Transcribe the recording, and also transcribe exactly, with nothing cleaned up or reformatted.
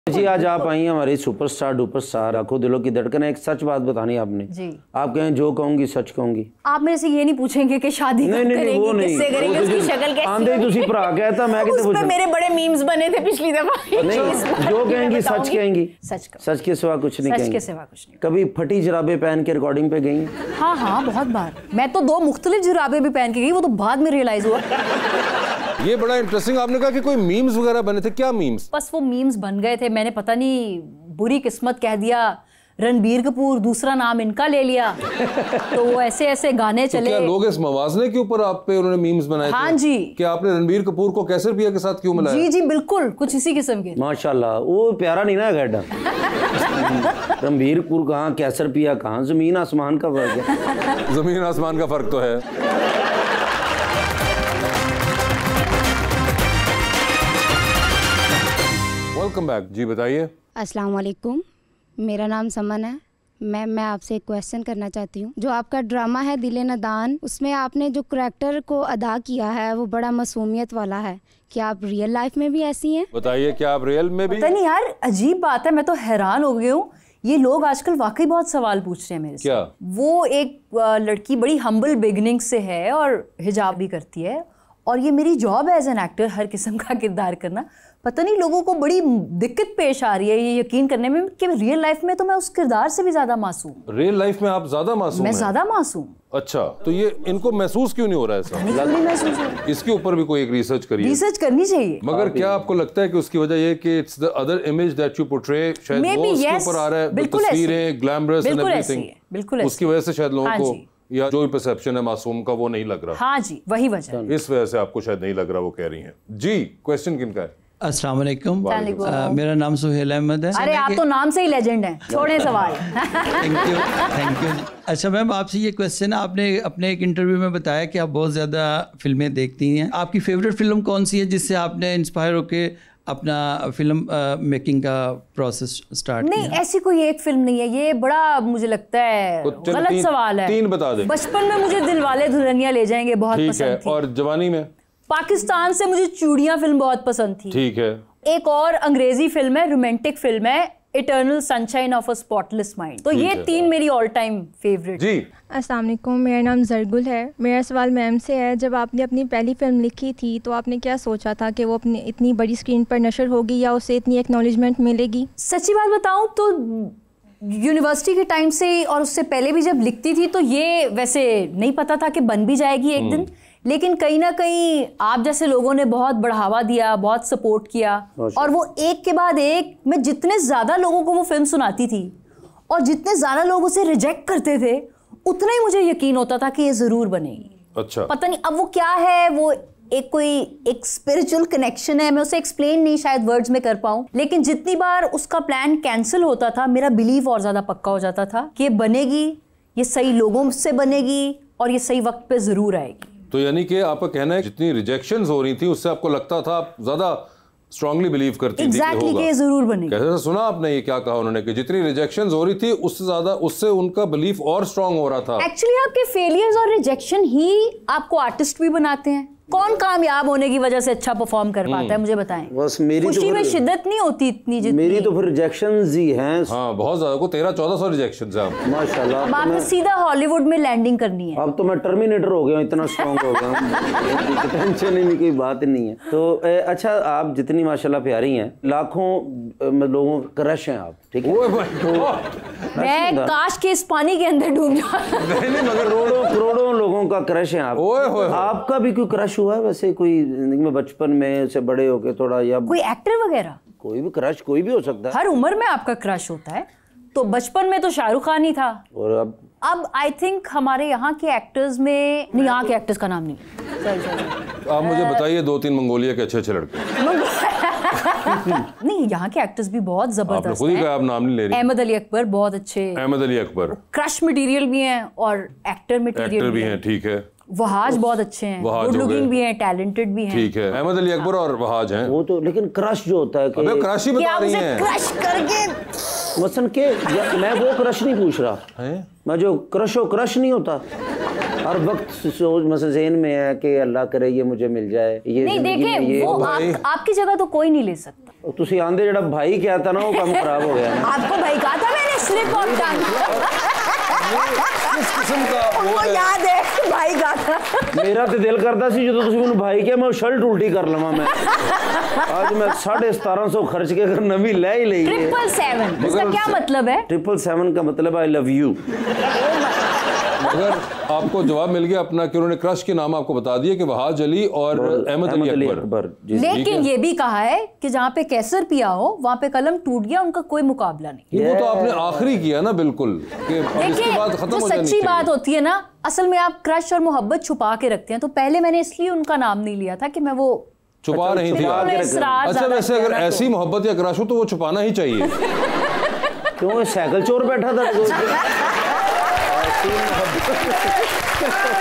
जी आज आप आई हैं हमारी सुपरस्टार डुपरस्टार आंखों दिलों की धड़कन है। एक सच बात बतानी है आपने जी। आप कहें जो कहूंगी सच कहूंगी। आप मेरे से ये नहीं पूछेंगे कि शादी नहीं, नहीं, करेंगी, वो नहीं, किससे करेंगे, उसकी शक्ल कैसी आंधे तुसी भरा कहता मैं कितने पूछूं। मेरे बड़े मीम्स बने थे पिछली दफा। नहीं जो कहेंगी सच कहेंगी, सच सच के सिवा कुछ नहीं कहेंगी। सच के सिवा कुछ नहीं। कभी फटी जुराबे पहन के रिकॉर्डिंग पे गई? हाँ हाँ बहुत बार। मैं तो दो मुख्तलिफ जुराबे भी पहन के गई, वो तो बाद में रियलाइज हुआ। ये बड़ा इंटरेस्टिंग। आपने कहा कि कोई मीम्स वगैरह बने थे, क्या मीम्स? बस वो मीम्स बन गए थे, मैंने पता नहीं बुरी किस्मत कह दिया, रणबीर कपूर दूसरा नाम इनका ले लिया तो वो ऐसे ऐसे गाने चले। तो क्या लोग इस मवाजने के ऊपर आप पे उन्होंने मीम्स बनाए? हाँ जी। कि आपने रणबीर कपूर को कैसर पिया के साथ क्यों मिलाया? जी जी बिल्कुल, कुछ इसी किस्म के। माशाल्लाह वो प्यारा नहीं ना गड्ढा। रणबीर कपूर कहाँ, कैसर पिया कहाँ, जमीन आसमान का फर्क है। जमीन आसमान का फर्क तो है। वेलकम बैक जी, बताइए। अस्सलाम वालेकुम, मेरा नाम समन है। मैं मैं आपसे एक क्वेश्चन करना चाहती हूँ। जो आपका ड्रामा है दिल नदान, उसमें आपने जो करैक्टर को अदा किया है वो बड़ा मासूमियत वाला है। क्या आप रियल लाइफ में भी ऐसी हैं? बताइए, क्या आप रियल में भी? पता नहीं यार, अजीब बात है, मैं तो हैरान हो गई हूँ। ये लोग आजकल वाकई बहुत सवाल पूछ रहे हैं मेरे से। क्या? वो एक लड़की बड़ी हम्बल बिगनिंग से है और हिजाब भी करती है, और ये मेरी जॉब है एज एन एक्टर हर किस्म का किरदार करना। पता नहीं लोगों को बड़ी दिक्कत पेश आ रही है ये यकीन करने में कि रियल लाइफ में तो मैं उस किरदार से भी ज्यादा मासूम। रियल लाइफ में आप ज्यादा मासूम? मैं ज्यादा मासूम। अच्छा, तो ये इनको महसूस क्यों नहीं हो रहा है ऐसा? नहीं महसूस हो रहा। इसके ऊपर भी कोई एक रिसर्च करिए। रिसर्च करनी चाहिए। मगर क्या आपको लगता है कि उसकी वजह ये कि it's the other image that you portray, शायद वो उसके ऊपर आ रहा है, तस्वीरें ग्लैमरस एंड एवरीथिंग, बिल्कुल उसकी वजह से शायद लोगों को या जो भी परसेप्शन है मासूम का वो नहीं लग रहा। हाँ जी, वही वजह। इस वजह से आपको शायद नहीं लग रहा, वो कह रही हैं। जी, क्वेश्चन किनका है? अस्सलाम वालेकुम, मेरा नाम सुहेल अहमद है। अरे आप तो नाम से ही लेजेंड हैं। छोड़े सवाल। Thank you thank you. अच्छा मैम, आपसे ये क्वेश्चन, आपने अपने एक इंटरव्यू में बताया कि आप बहुत ज़्यादा फिल्में देखती हैं। आपकी फेवरेट फिल्म कौन सी है जिससे आपने इंस्पायर होके अपना फिल्म मेकिंग का प्रोसेस स्टार्ट किया? नहीं, ऐसी कोई एक फिल्म नहीं है। ये बड़ा मुझे लगता है गलत सवाल है। तीन बता दें। बचपन में मुझे दिलवाले दुल्हनिया ले जाएंगे बहुत पसंद थी। और जवानी में? पाकिस्तान से मुझे चूड़ियां फिल्म बहुत पसंद थी। ठीक है। एक और अंग्रेजी फिल्म है, रोमांटिक फिल्म है, eternal sunshine of a spotless mind. तो ये तीन मेरी ऑल टाइम फेवरेट। जी। अस्सलाम वालेकुम, मेरा नाम जरगुल है। मेरा सवाल मैम से है, जब आपने अपनी पहली फिल्म लिखी थी तो आपने क्या सोचा था कि वो अपनी इतनी बड़ी स्क्रीन पर नशर होगी या उसे इतनी एक्नॉलेजमेंट मिलेगी? सच्ची बात बताऊं तो यूनिवर्सिटी के टाइम से और उससे पहले भी जब लिखती थी तो ये वैसे नहीं पता था कि बन भी जाएगी एक दिन, लेकिन कहीं ना कहीं आप जैसे लोगों ने बहुत बढ़ावा दिया, बहुत सपोर्ट किया, और वो एक के बाद एक, मैं जितने ज़्यादा लोगों को वो फिल्म सुनाती थी और जितने ज़्यादा लोग उसे रिजेक्ट करते थे उतना ही मुझे यकीन होता था कि ये ज़रूर बनेगी। अच्छा। पता नहीं अब वो क्या है, वो एक कोई एक स्पिरिचुअल कनेक्शन है, मैं उसे एक्सप्लेन नहीं शायद वर्ड्स में कर पाऊँ, लेकिन जितनी बार उसका प्लान कैंसिल होता था मेरा बिलीव और ज़्यादा पक्का हो जाता था कि ये बनेगी, ये सही लोगों से बनेगी और ये सही वक्त पे ज़रूर आएगी। तो यानी कि आपका कहना है जितनी रिजेक्शंस हो रही थी उससे आपको लगता था, आप ज्यादा स्ट्रांगली बिलीव करती exactly थी कि होगा। कि जरूर बनेगी। कैसे सुना आपने ये क्या कहा उन्होंने कि जितनी रिजेक्शंस हो रही थी उससे ज्यादा, उससे उनका बिलीफ और स्ट्रांग हो रहा था। एक्चुअली आपके फेलियर्स और रिजेक्शन ही आपको आर्टिस्ट भी बनाते हैं। कौन कामयाब होने की वजह से अच्छा परफॉर्म कर पाता है, मुझे बताएं। बस मेरी खुशी तो में शिद्दत नहीं होती इतनी जितनी। मेरी तो फिर रिजेक्शंस ही हैं। हाँ बहुत ज्यादा, को तेरह चौदह सौ रिजेक्शंस हैं माशाल्लाह। अब आपको सीधा हॉलीवुड में लैंडिंग करनी है। अब तो मैं टर्मिनेटर हो गया, इतना स्ट्रांग हो गया। टेंशन ही नहीं, कोई बात नहीं है। तो अच्छा, आप जितनी माशाल्लाह प्यारी हैं, लाखों लोगों का क्रश हैं आप, ठीक है? मैं काश के इस पानी के अंदर डूब जाऊं। मगर करोड़ों करोड़ों लोगों का क्रश है आप। आपका भी कोई क्रश हुआ है वैसे, कोई जिंदगी में बचपन में से बड़े होके थोड़ा, या कोई एक्टर वगैरह? कोई भी क्रश कोई भी हो सकता है, हर उम्र में आपका क्रश होता है। तो बचपन में तो शाहरुख खान ही था, और अब अब आई थिंक हमारे यहाँ के एक्टर्स में, नहीं यहाँ के एक्टर्स का नाम नहीं, सॉरी सॉरी आप मुझे बताइए दो तीन मंगोलिया के अच्छे अच्छे लड़के। नहीं, यहाँ के एक्टर्स भी बहुत जबरदस्त हैं। खुद ही कहा, आप नाम नहीं ले रही। अहमद अली अकबर बहुत अच्छे, अहमद अली अकबर क्रश मटेरियल भी हैं और एक्टर मटेरियल भी हैं, ठीक है। वहाज बहुत अच्छे हैं, गुड लुकिंग भी हैं, टैलेंटेड भी हैं, ठीक है। अहमद अली अकबर और वहाज हैं वो तो, लेकिन क्रश जो होता है कि अबे क्रश ही बता रही हैं, क्रश करके मसन के, मैं वो क्रश नहीं पूछ रहा है, मैं जो क्रश हो क्रश नहीं होता, हर वक्त सोच मतलब ज़हन में है कि अल्लाह करे ये मुझे मिल जाए, ये नहीं देखें वो आप, आपकी जगह तो कोई नहीं ले सकता। तुसी आंदे जेड़ा भाई क्या था ना वो काम खराब हो गया। आपको भाई कहा था मैंने, स्लिप ऑफ टंग। किस किस्म का वो याद है भाई कहा था। मेरा तो दिल करता सी जो तुसी मैनू भाई क्या मैं शर्ट उल्टी कर लवां मैं। आज मैं साढ़े सतारह सौ खर्च के कर नवी ले ही ली। ट्रिपल सेवन इसका क्या मतलब है? ट्रिपल सेवन का मतलब आई लव यू। अगर आपको जवाब मिल गया अपना कि उन्होंने क्रश के नाम आपको बता दिए कि वहाज अली और अहमद अली अकबर, लेकिन ये भी कहा है कि जहाँ पे कैसर पिया हो वहाँ पे कलम टूट गया, उनका कोई मुकाबला नहीं। वो तो आपने आखिरी किया ना बिल्कुल कि इसके बाद खत्म हो जानी सच्ची बात होती है ना, असल में आप क्रश और मोहब्बत छुपा के रखते हैं, तो पहले मैंने इसलिए उनका नाम नहीं लिया था कि मैं वो छुपा नहीं थी। अच्छा वैसे अगर ऐसी मोहब्बत या क्रश हो तो वो छुपाना ही चाहिए। क्यों साइकिल चोर बैठा था